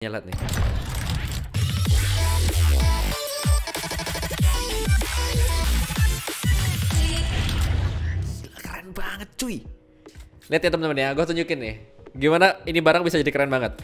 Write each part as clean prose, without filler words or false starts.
Nyelat nih. Gila, keren banget cuy. Lihat ya teman-teman ya, gue tunjukin nih gimana ini barang bisa jadi keren banget.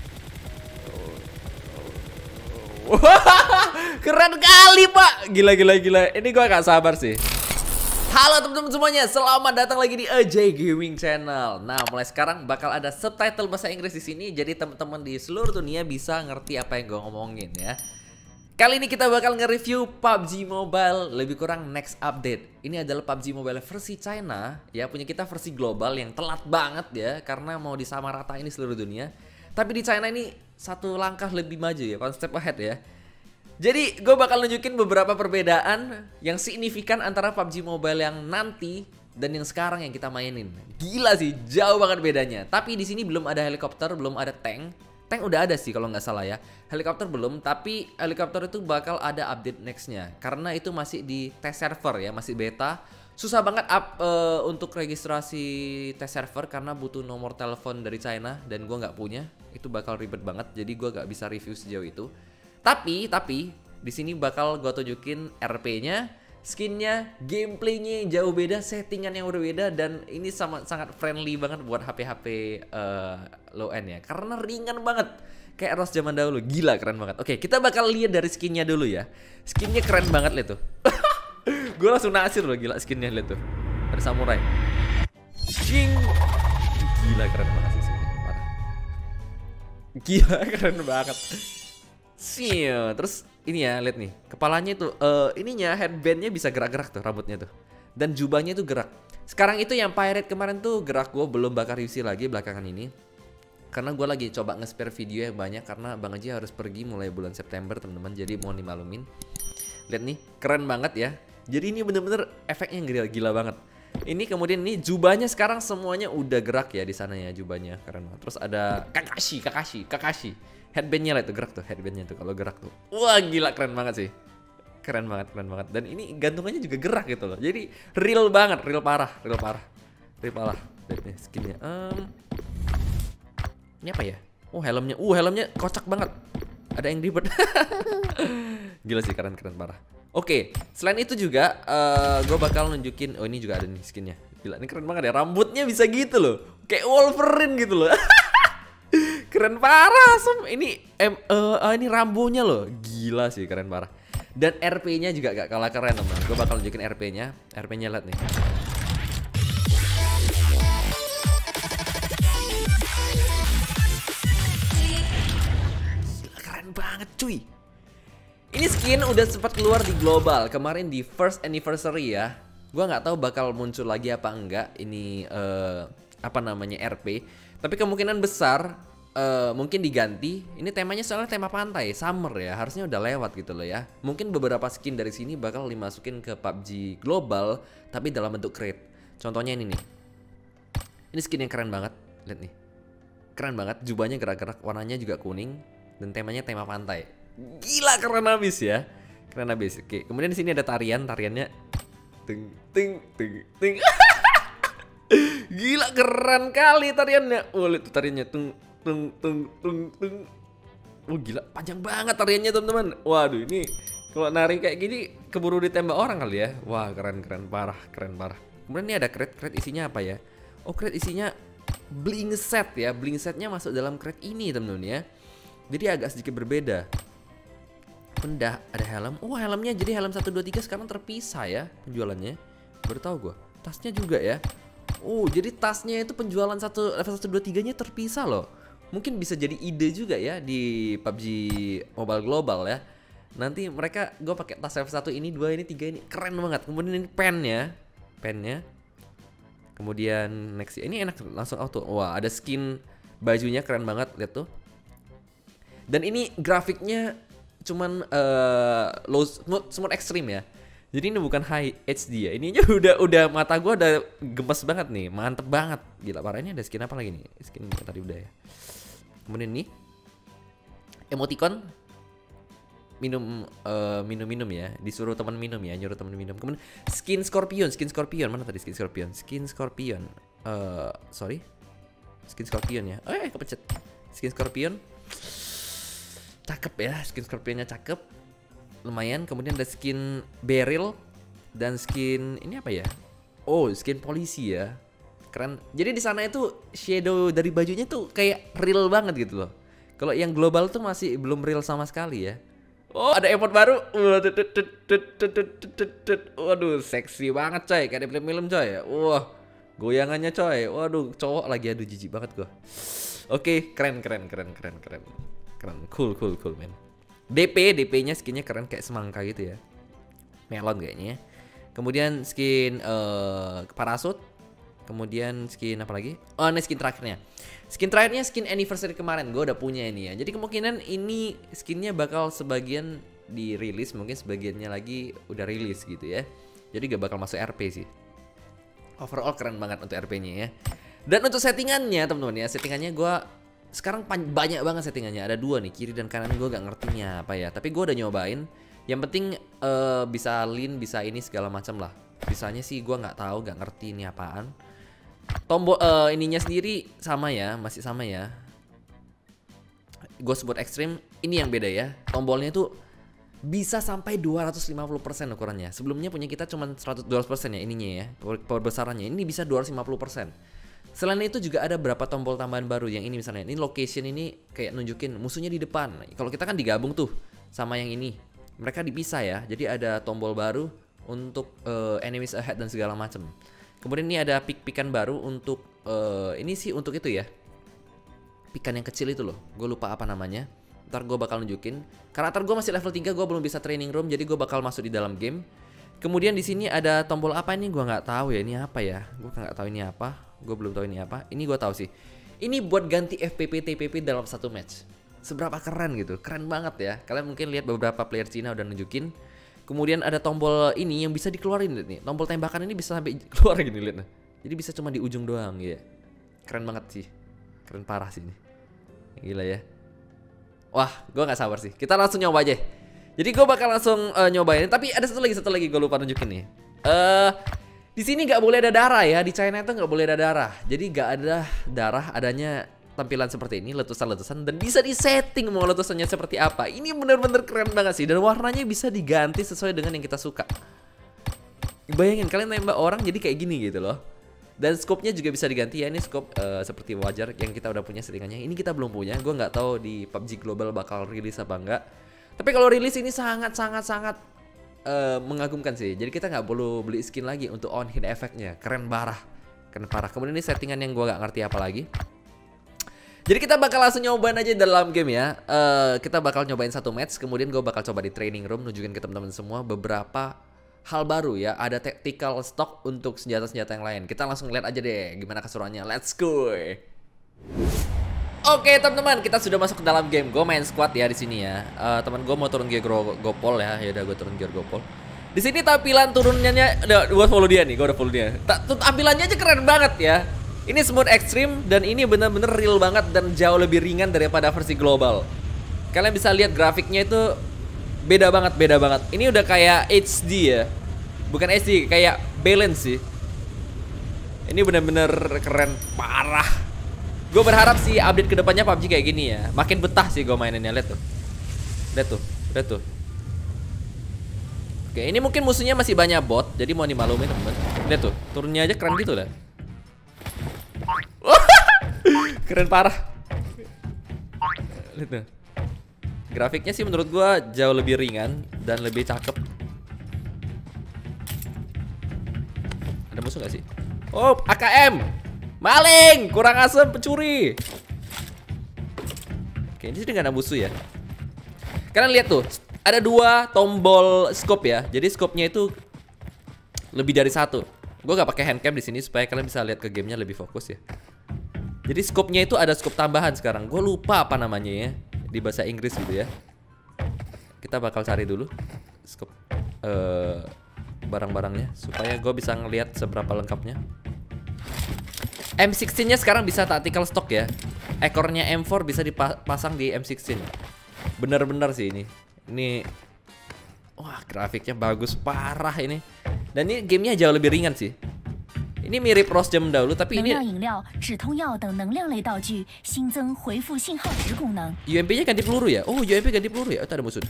Keren kali pak. Gila. Ini gue gak sabar sih. Halo teman-teman semuanya, selamat datang lagi di AJ Gaming Channel. Nah, mulai sekarang bakal ada subtitle bahasa Inggris di sini, jadi teman-teman di seluruh dunia bisa ngerti apa yang gue ngomongin ya. Kali ini kita bakal nge-review PUBG Mobile, lebih kurang next update. Ini adalah PUBG Mobile versi China, ya punya kita versi global yang telat banget ya, karena mau disamaratain di seluruh dunia. Tapi di China ini satu langkah lebih maju ya, one step ahead ya. Jadi gue bakal nunjukin beberapa perbedaan yang signifikan antara PUBG Mobile yang nanti dan yang sekarang yang kita mainin. Gila sih, jauh banget bedanya. Tapi di sini belum ada helikopter, belum ada tank. Tank udah ada sih kalau nggak salah ya. Helikopter belum, tapi helikopter itu bakal ada update nextnya. Karena itu masih di test server ya, masih beta. Susah banget untuk registrasi test server karena butuh nomor telepon dari China dan gue nggak punya. Itu bakal ribet banget, jadi gue nggak bisa review sejauh itu. Tapi di sini bakal gue tunjukin RP-nya, skinnya, gameplaynya yang jauh beda, settingan yang berbeda, dan ini sangat friendly banget buat HP-HP low end ya, karena ringan banget kayak ROS zaman dahulu. Gila keren banget. Oke, kita bakal lihat dari skinnya dulu ya. Skinnya keren banget lihat tuh. Gue langsung naksir loh, gila skinnya lihat tuh. Ada samurai. Cing. Gila keren banget sih skinnya, parah. Gila keren banget. Terus ini ya, lihat nih, kepalanya tuh, ininya headbandnya bisa gerak-gerak tuh, rambutnya tuh, dan jubahnya tuh gerak. Sekarang itu yang pirate kemarin tuh gerak, gue belum bakal review lagi belakangan ini, karena gue lagi coba nge-spare video yang banyak karena Bang Aji harus pergi mulai bulan September teman-teman, jadi mohon dimaklumin. Lihat nih, keren banget ya. Jadi ini bener-bener efeknya gila banget. Ini kemudian ini jubahnya sekarang semuanya udah gerak ya di sana ya, jubahnya keren banget. Terus ada Kakashi. Headbandnya lah itu gerak tuh, headbandnya tuh kalau gerak tuh. Wah gila keren banget sih. Keren banget. Dan ini gantungannya juga gerak gitu loh. Jadi real banget, real parah. Lihat nih skinnya. Ini apa ya? Helmnya kocak banget. Ada yang ribet. Gila sih, keren parah. Oke, selain itu juga gue bakal nunjukin, ini juga ada nih skinnya. Gila, ini keren banget ya. Rambutnya bisa gitu loh. Kayak Wolverine gitu loh. Keren parah, ini rambunya loh, gila sih, keren parah. Dan RP-nya juga gak kalah keren teman. Gue bakal nunjukin RP-nya lihat nih. Gila, keren banget cuy. Ini skin udah sempat keluar di global kemarin di first anniversary ya. Gue nggak tahu bakal muncul lagi apa enggak ini RP. Tapi kemungkinan besar mungkin diganti. Ini temanya soalnya tema pantai, summer ya. Harusnya udah lewat gitu loh ya. Mungkin beberapa skin dari sini bakal dimasukin ke PUBG Global, tapi dalam bentuk crate. Contohnya ini nih. Ini skin yang keren banget. Lihat nih. Keren banget, jubahnya gerak-gerak, warnanya juga kuning, dan temanya tema pantai. Gila keren abis ya. Keren abis. Oke, kemudian di sini ada tariannya. Ting. Gila keren kali tariannya. Lihat tuh tariannya tung. Gila panjang banget tariannya teman-teman. Waduh, ini kalau nari kayak gini keburu ditembak orang kali ya. Wah, keren parah. Kemudian ini ada crate isinya apa ya? Crate isinya bling set ya. Bling setnya masuk dalam crate ini teman-teman ya. Jadi agak sedikit berbeda. Pendah ada helm. Helmnya jadi helm 1 2 3 sekarang terpisah ya penjualannya. Baru tahu gue. Tasnya juga ya. Jadi tasnya itu penjualan level 1 2 3-nya terpisah loh. Mungkin bisa jadi ide juga ya di PUBG Mobile Global ya. Nanti gue pakai tas level 1 ini, 2 ini, 3 ini. Keren banget. Kemudian ini pennya. Kemudian next ini enak langsung auto. Wah, ada skin bajunya keren banget, lihat tuh. Dan ini grafiknya cuman low smooth extreme ya. Jadi ini bukan high HD ya. Ininya udah mata gue udah gemes banget nih, mantep banget. Gila parah, ini ada skin apa lagi nih? Skin tadi udah ya. Kemudian ini emoticon minum ya, disuruh teman minum ya, nyuruh teman minum. Kemudian skin scorpion, mana tadi skin scorpion? Sorry, skin scorpion ya. Kepecet. Skin scorpion. cakep ya, skin Scorpionnya cakep, lumayan. Kemudian ada skin Beryl dan skin ini apa ya? Oh, skin polisi ya, keren. Jadi di sana itu shadow dari bajunya tuh kayak real banget gitu loh. Kalau yang global tuh masih belum real sama sekali ya. Oh, ada emote baru. Waduh, seksi banget coy, kayak di film-film coy. Wah, goyangannya coy. Waduh, cowok lagi, aduh jijik banget gua. Oke, keren. Cool men. DP-nya skinnya keren kayak semangka gitu ya. Melon kayaknya. Kemudian skin parasut. Kemudian skin apa lagi? Oh, ini skin terakhirnya. Skin terakhirnya skin anniversary kemarin. Gue udah punya ini ya. Jadi kemungkinan ini skinnya bakal sebagian dirilis, mungkin sebagiannya lagi udah rilis gitu ya. Jadi gak bakal masuk RP sih. Overall keren banget untuk RP-nya ya. Dan untuk settingannya teman-teman ya, settingannya gue sekarang banyak banget settingannya. Ada 2 nih, kiri dan kanan, gue gak ngertinya apa ya. Tapi gue udah nyobain. Yang penting bisa lean, bisa ini segala macam lah. Bisanya sih gue nggak tahu, nggak ngerti ini apaan. Tombol ininya sendiri sama ya, masih sama ya. Ghost Mode Extreme ini yang beda ya. Tombolnya itu bisa sampai 250% ukurannya. Sebelumnya punya kita cuma 200% ya ininya ya. Power besarannya ini bisa 250%. Selain itu juga ada beberapa tombol tambahan baru. Yang ini misalnya, ini location ini kayak nunjukin musuhnya di depan. Kalau kita kan digabung tuh sama yang ini. Mereka dipisah ya. Jadi ada tombol baru untuk enemies ahead dan segala macam. Kemudian ini ada pick-pickan baru untuk ini sih untuk itu ya. Pikan yang kecil itu loh. Gue lupa apa namanya. Ntar gue bakal nunjukin. Karakter gue masih level 3, gue belum bisa training room, jadi gue bakal masuk di dalam game. Kemudian di sini ada tombol apa ini? Gue nggak tahu ya. Ini apa ya? Gue nggak tahu ini apa. Gue belum tahu ini apa. Ini gue tahu sih. Ini buat ganti FPP TPP dalam satu match. Seberapa keren gitu. Keren banget ya. Kalian mungkin lihat beberapa player Cina udah nunjukin. Kemudian ada tombol ini yang bisa dikeluarin nih. Tombol tembakan ini bisa sampai keluar gini lihat nah. Jadi bisa cuma di ujung doang ya. Keren banget sih. Keren parah sih ini. Gila ya. Wah, gue nggak sabar sih. Kita langsung nyoba aja. Jadi gue bakal langsung nyobain. Tapi ada satu lagi gue lupa nunjukin nih. Di sini nggak boleh ada darah ya. Di China itu nggak boleh ada darah. Jadi nggak ada darah, adanya tampilan seperti ini, letusan-letusan, dan bisa disetting mau letusannya seperti apa. Ini bener-bener keren banget sih. Dan warnanya bisa diganti sesuai dengan yang kita suka. Bayangin kalian nembak orang jadi kayak gini gitu loh. Dan scope-nya juga bisa diganti ya. Ini scope seperti wajar yang kita udah punya settingannya. Ini kita belum punya. Gue nggak tahu di PUBG Global bakal rilis apa enggak. Tapi kalau rilis ini sangat mengagumkan sih. Jadi kita nggak perlu beli skin lagi untuk on hit efeknya. Keren parah. Kemudian ini settingan yang gue nggak ngerti apa lagi. Jadi kita bakal langsung nyobain aja dalam game ya. Kita bakal nyobain satu match. Kemudian gue bakal coba di training room, nunjukin ke teman-teman semua beberapa hal baru ya. Ada tactical stock untuk senjata-senjata yang lain. Kita langsung lihat aja deh gimana keseruannya. Let's go. Oke teman-teman, kita sudah masuk ke dalam game. Gue main squad ya di sini ya. Teman gue mau turun gear Gopol ya. Ya udah gue turun gear Gopol. Di sini tampilan turunnya, gue follow dia nih. Gue udah follow dia. Tampilannya aja keren banget ya. Ini smooth extreme dan ini bener-bener real banget dan jauh lebih ringan daripada versi global. Kalian bisa lihat grafiknya itu beda banget. Ini udah kayak HD ya. Bukan HD, kayak balance sih. Ini bener-bener keren parah. Gue berharap sih update kedepannya PUBG kayak gini ya. Makin betah sih gue maininnya. Lihat tuh. Oke, ini mungkin musuhnya masih banyak bot, jadi mau dimaklumin teman-teman. Lihat tuh, turunnya aja keren gitu lah. Keren parah. Lihat tuh. Grafiknya sih menurut gua jauh lebih ringan dan lebih cakep. Ada musuh gak sih? Oh, AKM. Maling, kurang asem, pencuri. Oke, ini sih gak ada musuh ya. Kalian lihat tuh, ada 2 tombol scope ya. Jadi scope-nya itu lebih dari 1. Gue gak pakai handcam di sini supaya kalian bisa lihat ke gamenya lebih fokus ya. Jadi scope-nya itu ada scope tambahan sekarang. Gue lupa apa namanya ya di bahasa Inggris gitu ya. Kita bakal cari dulu scope barang-barangnya supaya gue bisa ngelihat seberapa lengkapnya. M16-nya sekarang bisa tactical stock ya. Ekornya M4 bisa dipasang di M16. Bener-bener sih ini. Ini wah, grafiknya bagus parah ini. Dan ini gamenya jauh lebih ringan sih. Ini mirip Rose Jam dahulu, tapi ini UMP-nya ganti peluru ya? Oh, UMP ganti peluru ya? Oh, ada musuh.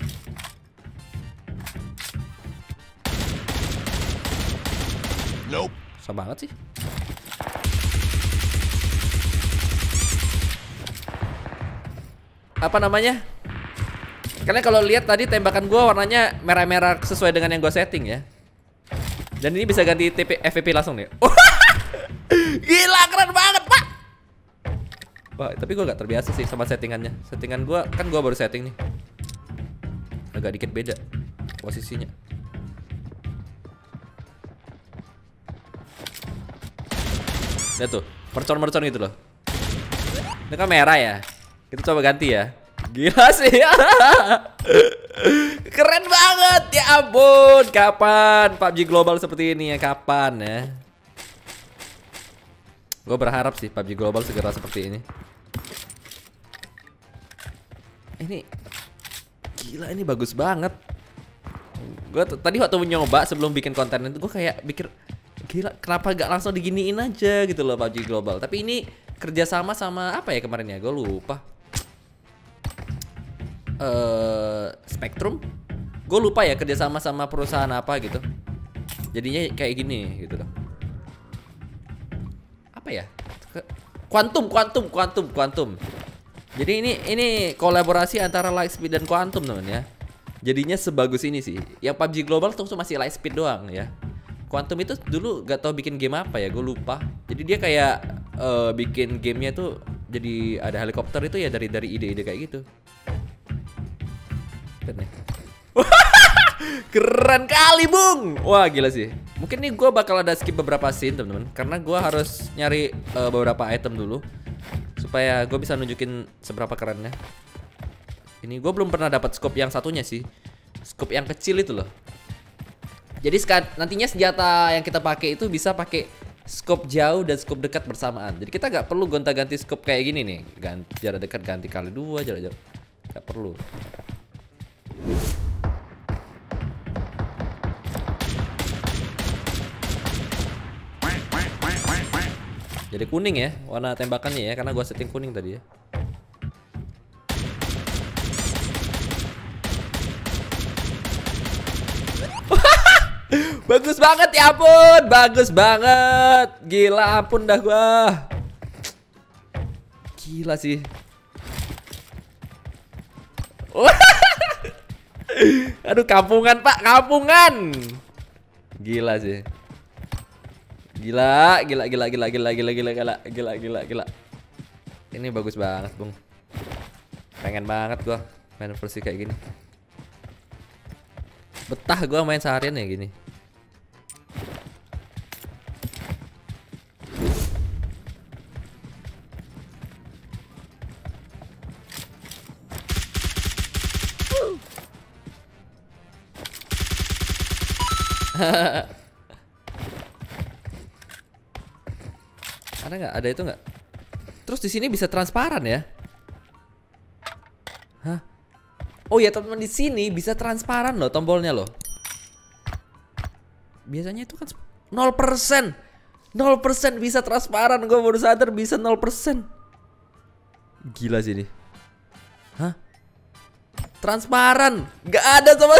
Nope. Susah banget sih. Apa namanya? Kalian kalau lihat tadi tembakan gue warnanya merah-merah sesuai dengan yang gue setting ya. Dan ini bisa ganti FVP langsung nih. Gila, keren banget, Pak. Wah, tapi gue gak terbiasa sih sama settingannya. Settingan gue, kan gue baru setting nih. Agak dikit beda posisinya. Lihat tuh, mercon-mercon gitu loh. Ini kan merah ya. Kita coba ganti ya. Gila sih. Keren banget. Ya ampun. Kapan PUBG Global seperti ini ya? Kapan ya? Gue berharap sih PUBG Global segera seperti ini. Ini gila, ini bagus banget. Gue tadi waktu nyoba sebelum bikin konten itu, gue kayak pikir, gila, kenapa gak langsung diginiin aja gitu loh PUBG Global. Tapi ini kerjasama sama apa ya kemarin ya? Gue lupa. Spectrum, gue lupa ya, kerjasama sama perusahaan apa gitu. Jadinya kayak gini gitu loh. Apa ya? Quantum. Jadi ini kolaborasi antara Lightspeed dan Quantum teman ya. Jadinya sebagus ini sih. Yang PUBG Global tuh masih Lightspeed doang ya. Quantum itu dulu gak tau bikin game apa ya, gue lupa. Jadi dia kayak bikin gamenya tuh jadi ada helikopter itu ya dari ide-ide kayak gitu. Keren kali, Bung. Wah, gila sih. Mungkin nih gue bakal ada skip beberapa scene teman-teman, karena gue harus nyari beberapa item dulu supaya gue bisa nunjukin seberapa kerennya. Ini gue belum pernah dapat scope yang satunya sih, scope yang kecil itu loh. Jadi nantinya senjata yang kita pakai itu bisa pakai scope jauh dan scope dekat bersamaan. Jadi kita nggak perlu gonta-ganti scope kayak gini nih, jarak dekat ganti kali 2, jarak jauh nggak perlu. Jadi kuning ya warna tembakannya ya, karena gua setting kuning tadi ya. Bagus banget ya ampun, bagus banget. Gila, ampun dah gua. Gila sih. Aduh, kampungan Pak, kampungan. Gila sih. Gila. Ini bagus banget, Bung. Pengen banget gua main versi kayak gini. Betah gua main seharian ya gini. Ada nggak? Ada itu nggak? Terus di sini bisa transparan ya? Hah? Oh ya teman-teman, di sini bisa transparan loh tombolnya loh. Biasanya itu kan 0%. 0% bisa transparan. Gue baru sadar bisa 0%. Gila sih ini. Hah? Transparan. Gak ada sama.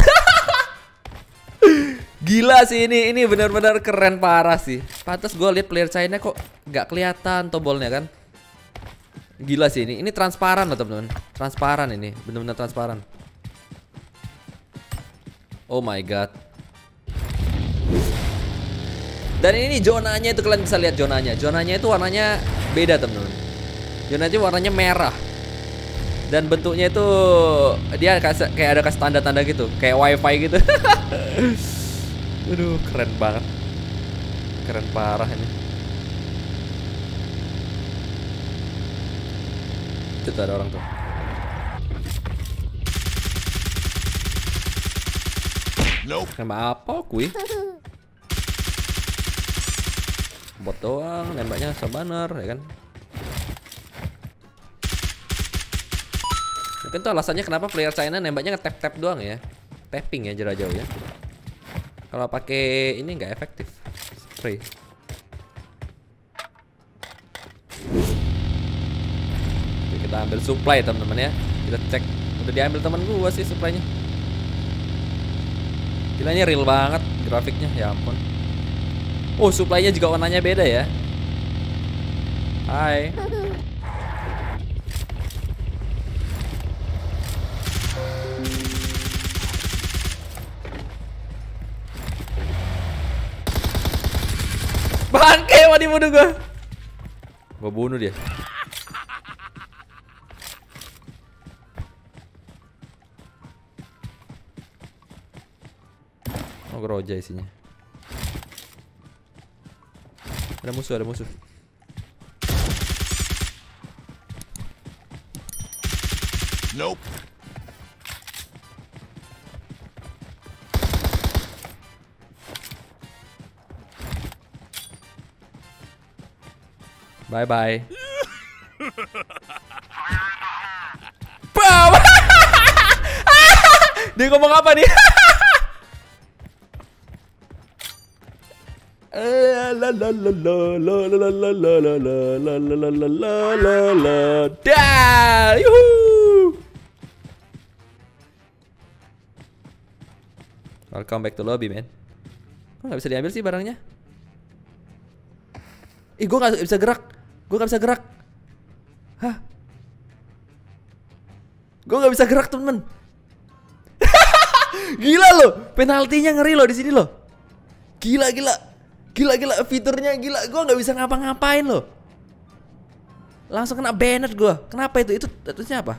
Gila sih ini benar-benar keren parah sih. Pantas gue lihat player China kok nggak kelihatan tombolnya kan. Gila sih ini transparan loh teman-teman. Transparan ini, benar-benar transparan. Oh my god. Dan ini zonanya itu, kalian bisa lihat zonanya. Zonanya itu warnanya beda teman-teman. Zonanya warnanya merah. Dan bentuknya itu dia kayak ada kasih tanda-tanda gitu, kayak wifi gitu. Aduh, keren banget. Keren parah ini. Itu tuh ada orang tuh. Nope. Nembak apa kui? Bot doang, nembaknya sabaner ya kan. Mungkin tuh alasannya kenapa player China nembaknya nge-tap-tap doang ya. Tapping ya jarak jauh ya. Kalau pakai ini nggak efektif. Spray. Kita ambil supply teman-teman ya. Kita cek. Udah diambil teman gua sih supply-nya. Gilanya real banget grafiknya, ya ampun. Oh, supply-nya juga warnanya beda ya. Hai. Bangke, mau dibunuh gua. Gua bunuh dia. Oh, geroja isinya. Ada musuh, ada musuh. Nope. Bye bye. Dia ngomong apa nih? La la la la la la la la la la la la la la la. Dah, yuhu. Welcome back to lobby, man. Kok nggak bisa diambil sih barangnya? Ih, gue nggak bisa gerak. Gue nggak bisa gerak. Hah? Gue nggak bisa gerak, temen. Gila loh, penaltinya ngeri loh di sini loh. Gila, gila. Gila, gila, fiturnya gila. Gue nggak bisa ngapa-ngapain loh. Langsung kena banned gue. Kenapa itu? Itu statusnya apa?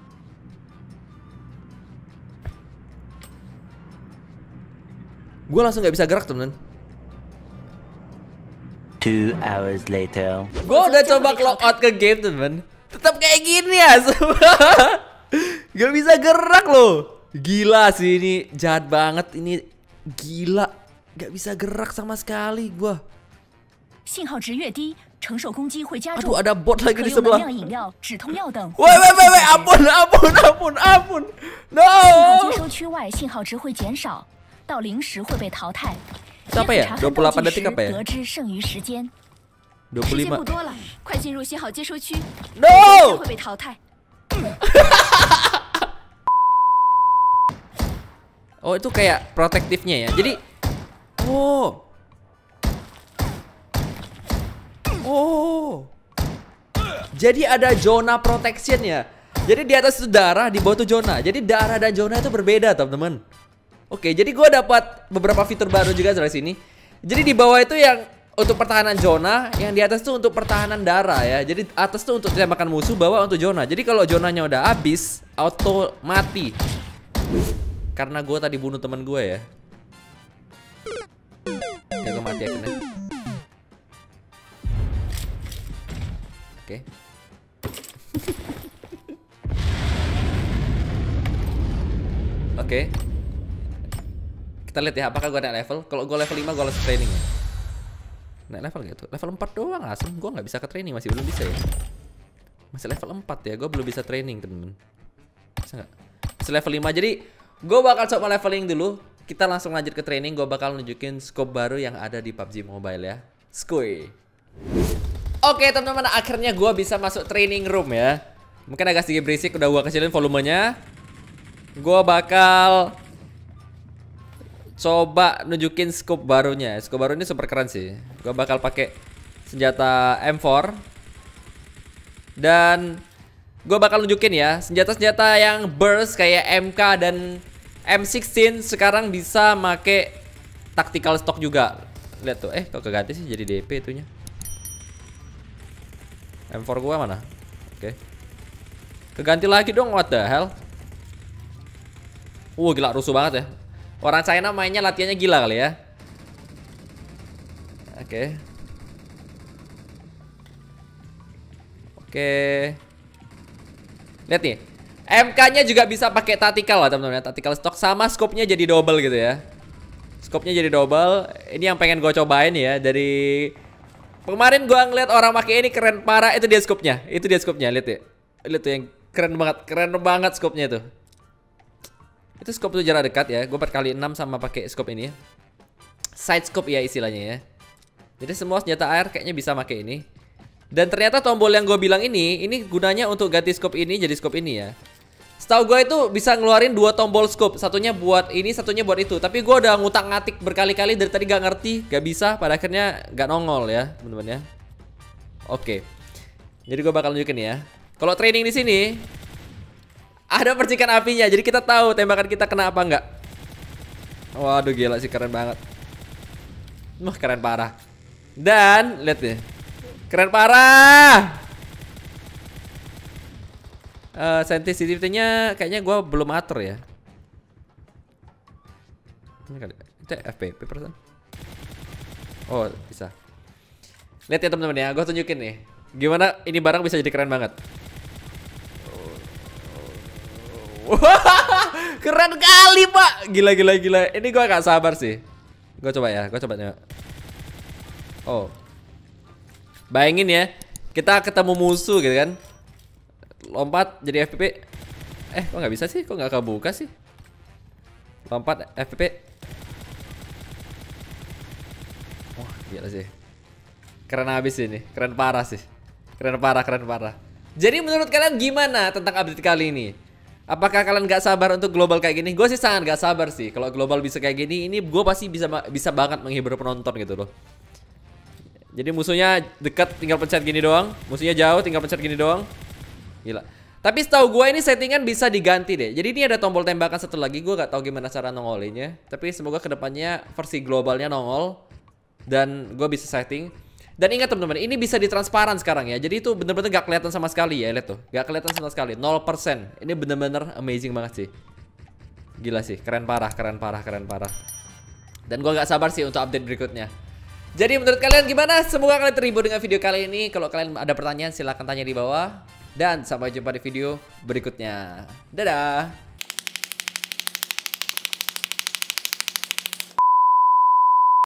Gue langsung nggak bisa gerak, temen. 2 hours later. Gue udah coba clock out ke game, temen. Tetap kayak gini ya. Gak bisa gerak loh. Gila sih, ini jahat banget. Ini gila. Gak bisa gerak sama sekali gua. Aduh, ada bot lagi di sebelah. Woi, ampun. No. Siapa ya? 28 detik apa ya? 25. No. Oh, itu kayak protektifnya ya. Jadi jadi ada zona protection ya. Jadi di atas itu darah, di bawah itu zona. Jadi darah dan zona itu berbeda, teman-teman. Oke, jadi gue dapat beberapa fitur baru juga dari sini. Jadi di bawah itu yang untuk pertahanan zona, yang di atas itu untuk pertahanan darah ya. Jadi atas itu untuk tembakan musuh, bawah untuk zona. Jadi kalau zonanya udah habis, auto mati. Karena gue tadi bunuh teman gue ya. Ya, gue mati akhirnya. Oke. Oke. Kita lihat ya apakah gue naik level. Kalau gue level 5 gue langsung training ya. Naik level gitu. Level 4 doang asem. Gue gak bisa ke training. Masih belum bisa ya. Masih level 4 ya. Gue belum bisa training, temen-temen. Bisa gak? Masih level 5. Jadi gue bakal coba leveling dulu. Kita langsung lanjut ke training. Gue bakal nunjukin scope baru yang ada di PUBG Mobile ya. Skuy. Oke teman-teman, akhirnya gue bisa masuk training room ya. Mungkin agak sedikit berisik, udah gue kecilin volumenya. Gue bakal coba nunjukin scope barunya. Scope baru ini super keren sih. Gue bakal pakai senjata M4. Dan gue bakal nunjukin ya senjata-senjata yang burst kayak MK dan M16 sekarang bisa make tactical stock juga. Lihat tuh, kok keganti sih jadi DP itunya. M4 gua mana? Oke. Keganti lagi dong, what the hell? Gila rusuh banget ya. Orang China mainnya latihannya gila kali ya. Oke. Lihat nih. MK-nya juga bisa pakai tactical lah teman-teman ya. Tactical stock sama scope-nya jadi double gitu ya. Scope-nya jadi double. Ini yang pengen gue cobain ya. Dari kemarin gue ngeliat orang pakai ini keren parah. Itu dia scope-nya. Itu dia scope-nya. Lihat ya. Lihat tuh yang keren banget. Keren banget scope-nya tuh. Itu scope tuh jarak dekat ya. Gue 4x6 sama pakai scope ini ya. Side scope ya istilahnya ya. Jadi semua senjata air kayaknya bisa pakai ini. Dan ternyata tombol yang gue bilang ini gunanya untuk ganti scope ini jadi scope ini ya. Setahu gue itu bisa ngeluarin 2 tombol scope, satunya buat ini, satunya buat itu. Tapi gue udah ngutak-ngatik berkali-kali dari tadi gak ngerti, gak bisa, pada akhirnya gak nongol ya, teman-teman ya. Oke. Jadi gue bakal nunjukin ya. Kalau training di sini ada percikan apinya, jadi kita tahu tembakan kita kena apa enggak. Waduh gila sih, keren banget. Wah, keren parah. Dan lihat nih. Keren parah. Sensitivity-nya kayaknya gue belum atur ya. Ini kali. Itu FPP persen. Oh, bisa. Lihat ya teman-teman ya, gue tunjukin nih. Gimana ini barang bisa jadi keren banget. Keren kali, Pak. Gila. Ini gue gak sabar sih. Gue coba ya, gue coba nyoba. Oh. Bayangin ya, kita ketemu musuh gitu kan. Lompat jadi FPP. Kok nggak bisa sih? Kok nggak kebuka sih? Lompat FPP. Wah, gila sih. Keren habis ini. Keren parah sih. Keren parah. Jadi menurut kalian gimana tentang update kali ini? Apakah kalian nggak sabar untuk global kayak gini? Gue sih sangat nggak sabar sih. Kalau global bisa kayak gini, ini gue pasti bisa banget menghibur penonton gitu loh. Jadi musuhnya dekat tinggal pencet gini doang. Musuhnya jauh tinggal pencet gini doang. Gila. Tapi setahu gue ini settingan bisa diganti deh. Jadi ini ada tombol tembakan satu lagi. Gue gak tahu gimana cara nongolinnya. Tapi semoga kedepannya versi globalnya nongol. Dan gue bisa setting. Dan ingat teman-teman, ini bisa ditransparan sekarang ya. Jadi itu bener-bener gak kelihatan sama sekali ya. Lihat tuh, gak kelihatan sama sekali, 0%. Ini bener-bener amazing banget sih. Gila sih, keren parah. Dan gue gak sabar sih untuk update berikutnya. Jadi menurut kalian gimana? Semoga kalian terhibur dengan video kali ini. Kalau kalian ada pertanyaan silahkan tanya di bawah. Dan sampai jumpa di video berikutnya. Dadah.